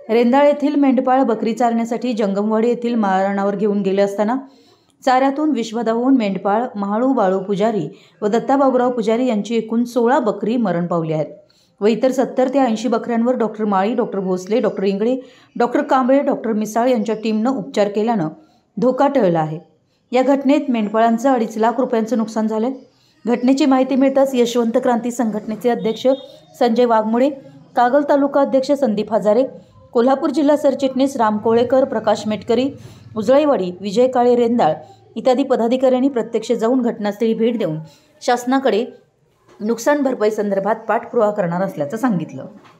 रेंदाळ येथील मेंढपाळ बकरी चारण्यासाठी जंगमवाडी येथील माळरानावर घेऊन गेले असताना चाऱ्यातून विषबाधा होऊन मेंढपाळ महाळू बाळू पुजारी व दत्ता बाबूराव पुजारी यांची एकूण 16 बकरी मरण पावली आहेत व इतर 70 ते 80 बकऱ्यांवर doctor Mali, doctor Bhosale, doctor Ingale, doctor Kamble, doctor Misal यांच्या टीमनं उपचार केल्यानं धोका टळला आहे। या घटनेत मेंढपाळांचं 2.5 लाख रुपयांचं नुकसान झालं। घटनेची माहिती मिळताच यशवंत क्रांती संघटनेचे अध्यक्ष संजय वाघमोडे, कागल तालुका अध्यक्ष संदीप हजारे, कोल्हापूर जिल्हा सरचिटणीस राम कोळेकर, प्रकाश मेटकरी, उजळईवाडी, विजय काळे, रेंदाळ इत्यादी पदाधिकाऱ्यांनी प्रत्यक्ष जाऊन घटनास्थळी भेट देऊन शासनाकडे नुकसान भरपाई संदर्भात पाठपुरावा करणार असल्याचं सांगितलं।